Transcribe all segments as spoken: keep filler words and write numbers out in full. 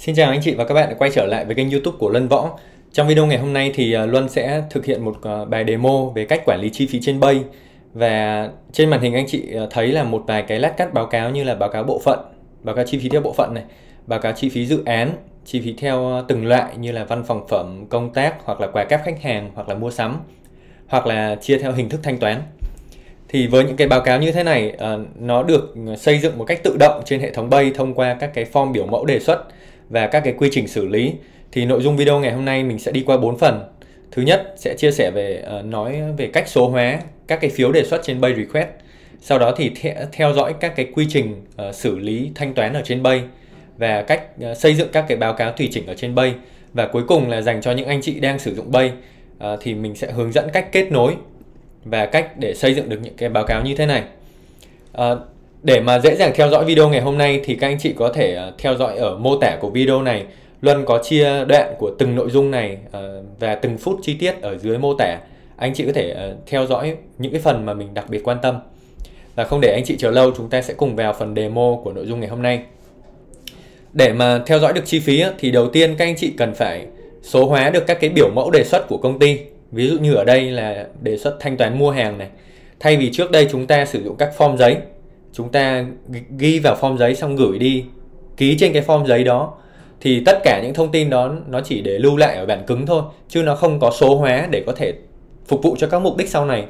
Xin chào anh chị và các bạn đã quay trở lại với kênh YouTube của Luân Võ. Trong video ngày hôm nay thì Luân sẽ thực hiện một bài demo về cách quản lý chi phí trên Bay. Và trên màn hình anh chị thấy là một vài cái lát cắt báo cáo như là báo cáo bộ phận, báo cáo chi phí theo bộ phận này, báo cáo chi phí dự án, chi phí theo từng loại như là văn phòng phẩm, công tác hoặc là quà cáp khách hàng hoặc là mua sắm, hoặc là chia theo hình thức thanh toán. Thì với những cái báo cáo như thế này, nó được xây dựng một cách tự động trên hệ thống Bay thông qua các cái form biểu mẫu đề xuất và các cái quy trình xử lý. Thì nội dung video ngày hôm nay mình sẽ đi qua bốn phần. Thứ nhất sẽ chia sẻ về uh, nói về cách số hóa các cái phiếu đề xuất trên Bay Request. Sau đó thì the theo dõi các cái quy trình uh, xử lý thanh toán ở trên Bay và cách uh, xây dựng các cái báo cáo tùy chỉnh ở trên Bay. Và cuối cùng là dành cho những anh chị đang sử dụng Bay uh, thì mình sẽ hướng dẫn cách kết nối và cách để xây dựng được những cái báo cáo như thế này. Uh, Để mà dễ dàng theo dõi video ngày hôm nay thì các anh chị có thể theo dõi ở mô tả của video này. Luân có chia đoạn của từng nội dung này và từng phút chi tiết ở dưới mô tả. Anh chị có thể theo dõi những cái phần mà mình đặc biệt quan tâm. Và không để anh chị chờ lâu, chúng ta sẽ cùng vào phần demo của nội dung ngày hôm nay. Để mà theo dõi được chi phí thì đầu tiên các anh chị cần phải số hóa được các cái biểu mẫu đề xuất của công ty. Ví dụ như ở đây là đề xuất thanh toán mua hàng này. Thay vì trước đây chúng ta sử dụng các form giấy, chúng ta ghi vào form giấy xong gửi đi, ký trên cái form giấy đó, thì tất cả những thông tin đó nó chỉ để lưu lại ở bản cứng thôi, chứ nó không có số hóa để có thể phục vụ cho các mục đích sau này.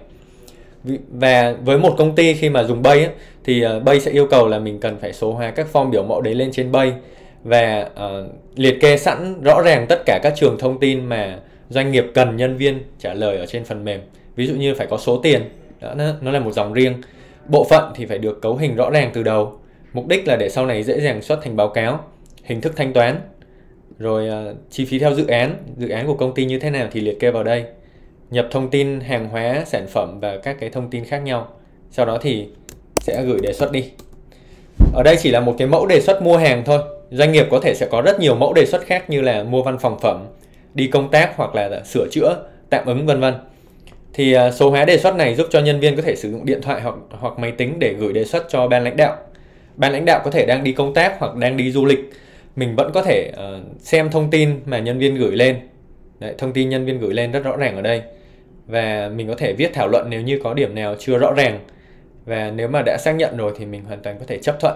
Và với một công ty khi mà dùng Bay ấy, thì Bay sẽ yêu cầu là mình cần phải số hóa các form biểu mẫu đấy lên trên Bay và uh, liệt kê sẵn rõ ràng tất cả các trường thông tin mà doanh nghiệp cần nhân viên trả lời ở trên phần mềm. Ví dụ như phải có số tiền, đó, nó là một dòng riêng. Bộ phận thì phải được cấu hình rõ ràng từ đầu. Mục đích là để sau này dễ dàng xuất thành báo cáo. Hình thức thanh toán, rồi uh, chi phí theo dự án, dự án của công ty như thế nào thì liệt kê vào đây. Nhập thông tin hàng hóa, sản phẩm và các cái thông tin khác nhau. Sau đó thì sẽ gửi đề xuất đi. Ở đây chỉ là một cái mẫu đề xuất mua hàng thôi. Doanh nghiệp có thể sẽ có rất nhiều mẫu đề xuất khác như là mua văn phòng phẩm, đi công tác hoặc là sửa chữa, tạm ứng vân vân. Thì uh, số hóa đề xuất này giúp cho nhân viên có thể sử dụng điện thoại hoặc hoặc máy tính để gửi đề xuất cho ban lãnh đạo. Ban lãnh đạo có thể đang đi công tác hoặc đang đi du lịch, mình vẫn có thể uh, xem thông tin mà nhân viên gửi lên. Đấy, thông tin nhân viên gửi lên rất rõ ràng ở đây. Và mình có thể viết thảo luận nếu như có điểm nào chưa rõ ràng. Và nếu mà đã xác nhận rồi thì mình hoàn toàn có thể chấp thuận.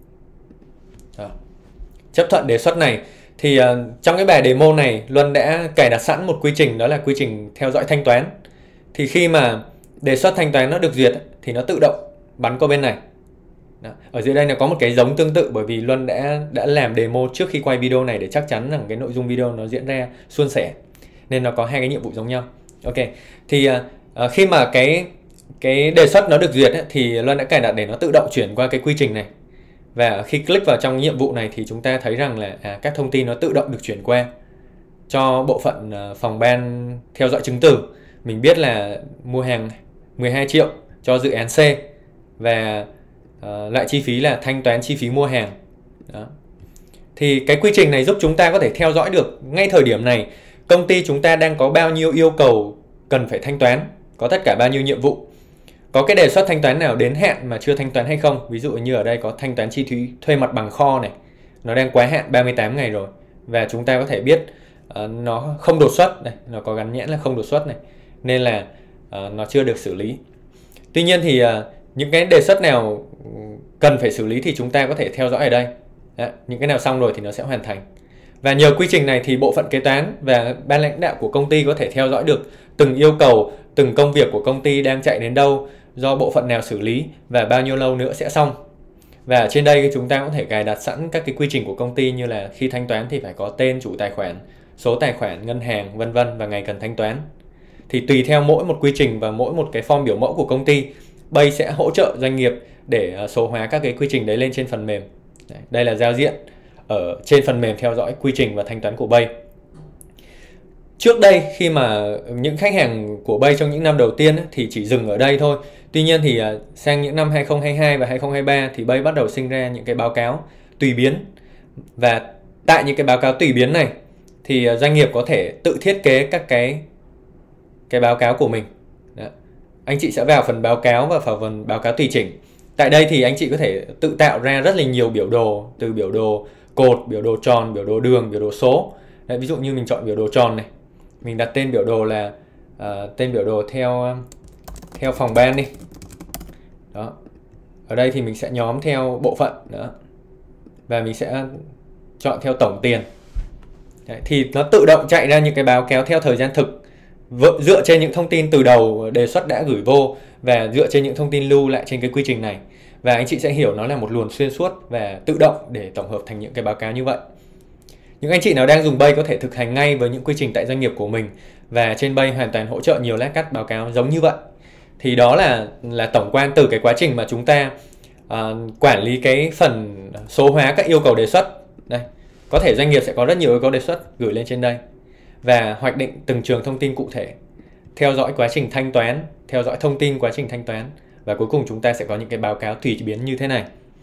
Đó. Chấp thuận đề xuất này. Thì uh, trong cái bài demo này, Luân đã cài đặt sẵn một quy trình, đó là quy trình theo dõi thanh toán. Thì khi mà đề xuất thanh toán nó được duyệt thì nó tự động bắn qua bên này. Đó. Ở dưới đây nó có một cái giống tương tự bởi vì Luân đã đã làm demo trước khi quay video này để chắc chắn rằng cái nội dung video nó diễn ra suôn sẻ. Nên nó có hai cái nhiệm vụ giống nhau. Ok. Thì uh, khi mà cái cái đề xuất nó được duyệt ấy, thì Luân đã cài đặt để nó tự động chuyển qua cái quy trình này. Và khi click vào trong nhiệm vụ này thì chúng ta thấy rằng là à, các thông tin nó tự động được chuyển qua cho bộ phận uh, phòng ban theo dõi chứng từ. Mình biết là mua hàng mười hai triệu cho dự án C và uh, loại chi phí là thanh toán chi phí mua hàng. Đó. Thì cái quy trình này giúp chúng ta có thể theo dõi được ngay thời điểm này công ty chúng ta đang có bao nhiêu yêu cầu cần phải thanh toán, có tất cả bao nhiêu nhiệm vụ. Có cái đề xuất thanh toán nào đến hạn mà chưa thanh toán hay không. Ví dụ như ở đây có thanh toán chi phí thuê mặt bằng kho này, nó đang quá hạn ba mươi tám ngày rồi. Và chúng ta có thể biết uh, nó không đột xuất này, nó có gắn nhãn là không đột xuất này, nên là uh, nó chưa được xử lý. Tuy nhiên thì uh, những cái đề xuất nào cần phải xử lý thì chúng ta có thể theo dõi ở đây. Đó, những cái nào xong rồi thì nó sẽ hoàn thành. Và nhờ quy trình này thì bộ phận kế toán và ban lãnh đạo của công ty có thể theo dõi được từng yêu cầu, từng công việc của công ty đang chạy đến đâu, do bộ phận nào xử lý và bao nhiêu lâu nữa sẽ xong. Và trên đây chúng ta có thể cài đặt sẵn các cái quy trình của công ty như là khi thanh toán thì phải có tên chủ tài khoản, số tài khoản, ngân hàng, vân vân và ngày cần thanh toán. Thì tùy theo mỗi một quy trình và mỗi một cái form biểu mẫu của công ty, Bay sẽ hỗ trợ doanh nghiệp để số hóa các cái quy trình đấy lên trên phần mềm. Đây là giao diện ở trên phần mềm theo dõi quy trình và thanh toán của Bay. Trước đây khi mà những khách hàng của Bay trong những năm đầu tiên thì chỉ dừng ở đây thôi. Tuy nhiên thì sang những năm hai không hai hai và hai không hai ba thì Bay bắt đầu sinh ra những cái báo cáo tùy biến. Và tại những cái báo cáo tùy biến này thì doanh nghiệp có thể tự thiết kế các cái cái báo cáo của mình. Đó. Anh chị sẽ vào phần báo cáo và vào phần báo cáo tùy chỉnh. Tại đây thì anh chị có thể tự tạo ra rất là nhiều biểu đồ, từ biểu đồ cột, biểu đồ tròn, biểu đồ đường, biểu đồ số. Đấy, ví dụ như mình chọn biểu đồ tròn này, mình đặt tên biểu đồ là uh, tên biểu đồ theo theo phòng ban đi. Đó. Ở đây thì mình sẽ nhóm theo bộ phận đó. Và mình sẽ chọn theo tổng tiền. Đấy, thì nó tự động chạy ra những cái báo cáo theo thời gian thực dựa trên những thông tin từ đầu đề xuất đã gửi vô và dựa trên những thông tin lưu lại trên cái quy trình này. Và anh chị sẽ hiểu nó là một luồng xuyên suốt và tự động để tổng hợp thành những cái báo cáo như vậy. Những anh chị nào đang dùng Bay có thể thực hành ngay với những quy trình tại doanh nghiệp của mình, và trên Bay hoàn toàn hỗ trợ nhiều lát cắt báo cáo giống như vậy. Thì đó là là tổng quan từ cái quá trình mà chúng ta uh, quản lý cái phần số hóa các yêu cầu đề xuất. Đây, có thể doanh nghiệp sẽ có rất nhiều yêu cầu đề xuất gửi lên trên đây, và hoạch định từng trường thông tin cụ thể, theo dõi quá trình thanh toán, theo dõi thông tin quá trình thanh toán, và cuối cùng chúng ta sẽ có những cái báo cáo tùy biến như thế này.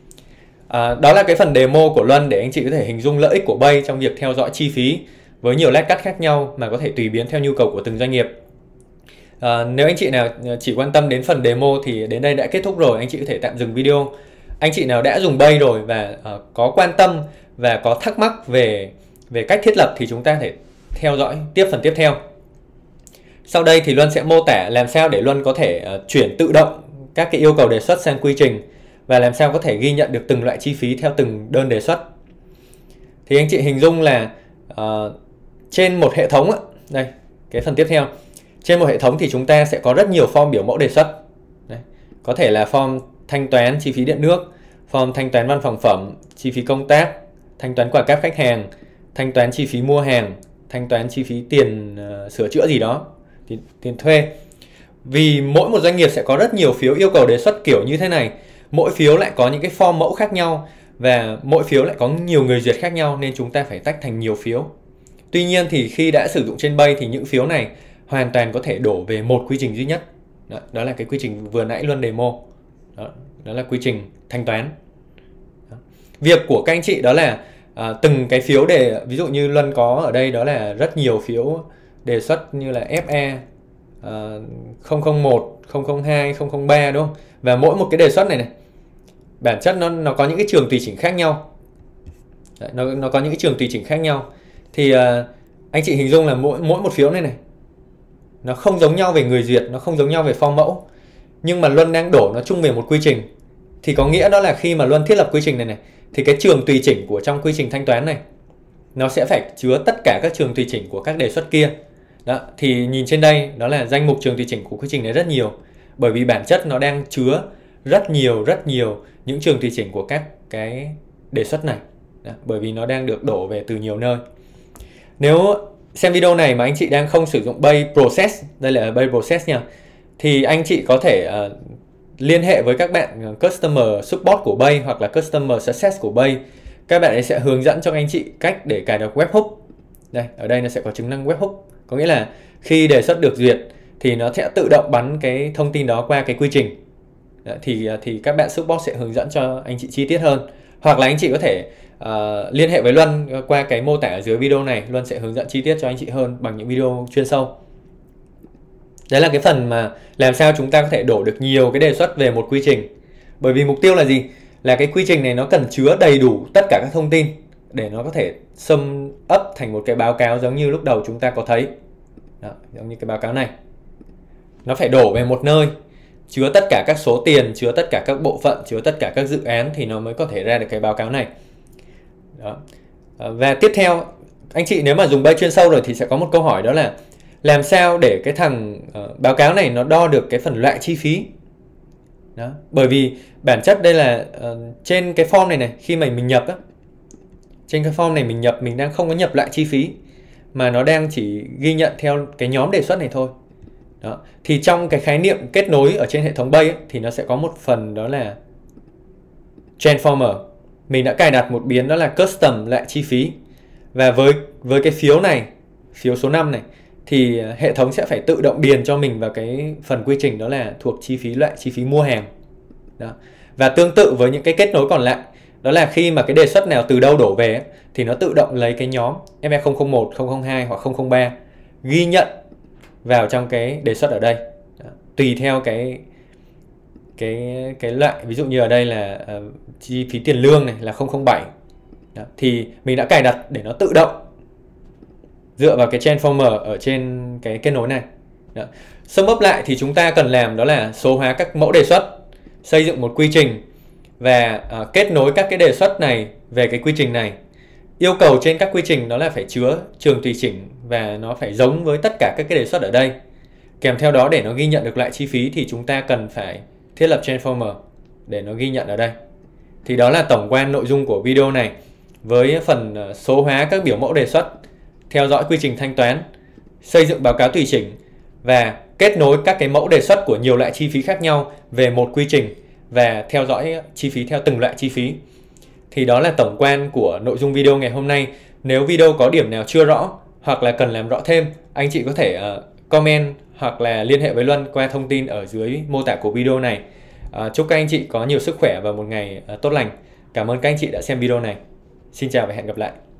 À, đó là cái phần demo của Luân để anh chị có thể hình dung lợi ích của Bay trong việc theo dõi chi phí với nhiều lát cắt khác nhau mà có thể tùy biến theo nhu cầu của từng doanh nghiệp. À, nếu anh chị nào chỉ quan tâm đến phần demo thì đến đây đã kết thúc rồi, anh chị có thể tạm dừng video. Anh chị nào đã dùng Bay rồi và uh, có quan tâm và có thắc mắc về về cách thiết lập thì chúng ta thể theo dõi tiếp phần tiếp theo. Sau đây thì Luân sẽ mô tả làm sao để Luân có thể uh, chuyển tự động các cái yêu cầu đề xuất sang quy trình, và làm sao có thể ghi nhận được từng loại chi phí theo từng đơn đề xuất. Thì anh chị hình dung là uh, trên một hệ thống, đây, cái phần tiếp theo. Trên một hệ thống thì chúng ta sẽ có rất nhiều form biểu mẫu đề xuất. Đây, có thể là form thanh toán chi phí điện nước, form thanh toán văn phòng phẩm, chi phí công tác, thanh toán quà cáp khách hàng, thanh toán chi phí mua hàng, thanh toán chi phí tiền uh, sửa chữa gì đó, tiền, tiền thuê. Vì mỗi một doanh nghiệp sẽ có rất nhiều phiếu yêu cầu đề xuất kiểu như thế này. Mỗi phiếu lại có những cái form mẫu khác nhau, và mỗi phiếu lại có nhiều người duyệt khác nhau, nên chúng ta phải tách thành nhiều phiếu. Tuy nhiên thì khi đã sử dụng trên Bay thì những phiếu này hoàn toàn có thể đổ về một quy trình duy nhất. Đó, đó là cái quy trình vừa nãy Luân demo. Đó, đó là quy trình thanh toán. Đó. Việc của các anh chị đó là à, từng cái phiếu đề, ví dụ như Luân có ở đây đó là rất nhiều phiếu đề xuất như là ép e à, không không một, không không hai, không không ba, đúng không? Và mỗi một cái đề xuất này này bản chất nó nó có những cái trường tùy chỉnh khác nhau. Đấy, nó nó có những cái trường tùy chỉnh khác nhau. Thì à, anh chị hình dung là mỗi mỗi một phiếu này này nó không giống nhau về người duyệt, nó không giống nhau về form mẫu, nhưng mà Luân đang đổ nó chung về một quy trình. Thì có nghĩa đó là khi mà Luân thiết lập quy trình này này thì cái trường tùy chỉnh của trong quy trình thanh toán này nó sẽ phải chứa tất cả các trường tùy chỉnh của các đề xuất kia. Đó, thì nhìn trên đây đó là danh mục trường tùy chỉnh của quy trình này rất nhiều, bởi vì bản chất nó đang chứa rất nhiều rất nhiều những trường tùy chỉnh của các cái đề xuất này. Đó, bởi vì nó đang được đổ về từ nhiều nơi. Nếu xem video này mà anh chị đang không sử dụng Bay Process, đây là Bay Process nha, thì anh chị có thể uh, liên hệ với các bạn Customer Support của Bay hoặc là Customer Success của Bay. Các bạn ấy sẽ hướng dẫn cho anh chị cách để cài đặt webhook. Đây, ở đây nó sẽ có chức năng webhook. Có nghĩa là khi đề xuất được duyệt thì nó sẽ tự động bắn cái thông tin đó qua cái quy trình. Đó, thì thì các bạn support sẽ hướng dẫn cho anh chị chi tiết hơn. Hoặc là anh chị có thể uh, liên hệ với Luân qua cái mô tả ở dưới video này. Luân sẽ hướng dẫn chi tiết cho anh chị hơn bằng những video chuyên sâu. Đấy là cái phần mà làm sao chúng ta có thể đổ được nhiều cái đề xuất về một quy trình. Bởi vì mục tiêu là gì? Là cái quy trình này nó cần chứa đầy đủ tất cả các thông tin để nó có thể sum up thành một cái báo cáo giống như lúc đầu chúng ta có thấy. Đó, giống như cái báo cáo này. Nó phải đổ về một nơi, chứa tất cả các số tiền, chứa tất cả các bộ phận, chứa tất cả các dự án thì nó mới có thể ra được cái báo cáo này. Đó. Và tiếp theo, anh chị nếu mà dùng Bay chuyên sâu rồi thì sẽ có một câu hỏi, đó là làm sao để cái thằng uh, báo cáo này nó đo được cái phần loại chi phí. Đó. Bởi vì bản chất đây là uh, trên cái form này này, khi mà mình nhập á, trên cái form này mình nhập, mình đang không có nhập loại chi phí, mà nó đang chỉ ghi nhận theo cái nhóm đề xuất này thôi. Đó. Thì trong cái khái niệm kết nối ở trên hệ thống Bay ấy, thì nó sẽ có một phần đó là Transformer. Mình đã cài đặt một biến đó là Custom loại chi phí. Và với, với cái phiếu này, phiếu số năm này, thì hệ thống sẽ phải tự động điền cho mình vào cái phần quy trình đó là thuộc chi phí loại chi phí mua hàng. Đó. Và tương tự với những cái kết nối còn lại, đó là khi mà cái đề xuất nào từ đâu đổ về ấy, thì nó tự động lấy cái nhóm ép e không không một, không không hai hoặc không không ba ghi nhận vào trong cái đề xuất ở đây. Đó. Tùy theo cái cái cái loại, ví dụ như ở đây là uh, chi phí tiền lương này là không không bảy, Đó. Thì mình đã cài đặt để nó tự động dựa vào cái transformer ở trên cái kết nối này. Đó. Sum up lại thì chúng ta cần làm đó là số hóa các mẫu đề xuất, xây dựng một quy trình và uh, kết nối các cái đề xuất này về cái quy trình này. Yêu cầu trên các quy trình đó là phải chứa trường tùy chỉnh và nó phải giống với tất cả các cái đề xuất ở đây. Kèm theo đó để nó ghi nhận được lại chi phí thì chúng ta cần phải thiết lập transformer để nó ghi nhận ở đây. Thì đó là tổng quan nội dung của video này với phần số hóa các biểu mẫu đề xuất, theo dõi quy trình thanh toán, xây dựng báo cáo tùy chỉnh và kết nối các cái mẫu đề xuất của nhiều loại chi phí khác nhau về một quy trình và theo dõi chi phí theo từng loại chi phí. Thì đó là tổng quan của nội dung video ngày hôm nay. Nếu video có điểm nào chưa rõ hoặc là cần làm rõ thêm, anh chị có thể uh, comment hoặc là liên hệ với Luân qua thông tin ở dưới mô tả của video này. Uh, chúc các anh chị có nhiều sức khỏe và một ngày uh, tốt lành. Cảm ơn các anh chị đã xem video này. Xin chào và hẹn gặp lại.